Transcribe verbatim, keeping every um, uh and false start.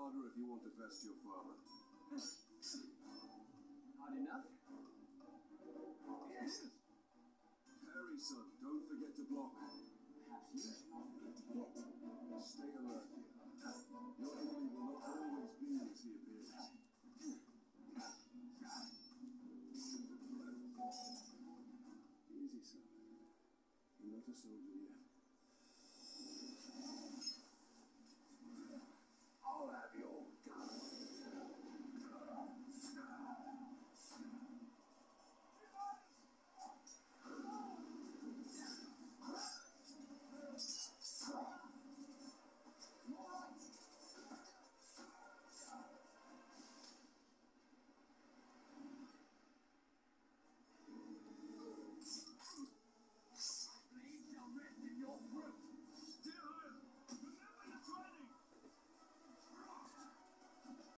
harder if you want to best your father. Hard enough? Yes. Parry, son. Don't forget to block. Perhaps you should not forget to hit. Stay alert here. Your enemy will not always be as he appears. Easy, son. You're not a soldier yet.